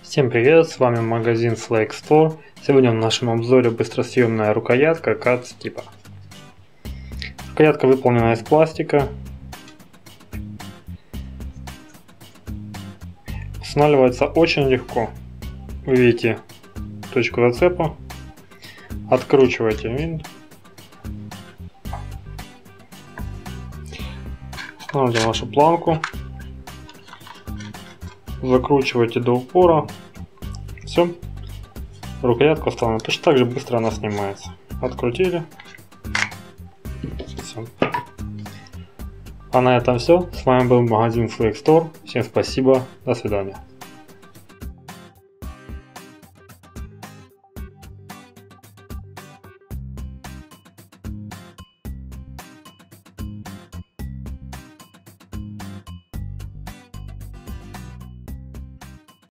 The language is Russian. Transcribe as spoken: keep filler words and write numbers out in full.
Всем привет, с вами магазин Slake Store. Сегодня в нашем обзоре быстросъемная рукоятка кат типа. Рукоятка выполнена из пластика. Устанавливается очень легко. Вы видите точку зацепа. Откручиваете винт. Устанавливаете вашу планку. Закручиваете до упора. Все. Рукоятка установлена. Точно так же быстро она снимается. Открутили. Все. А на этом все. С вами был магазин Slake Store. Всем спасибо. До свидания.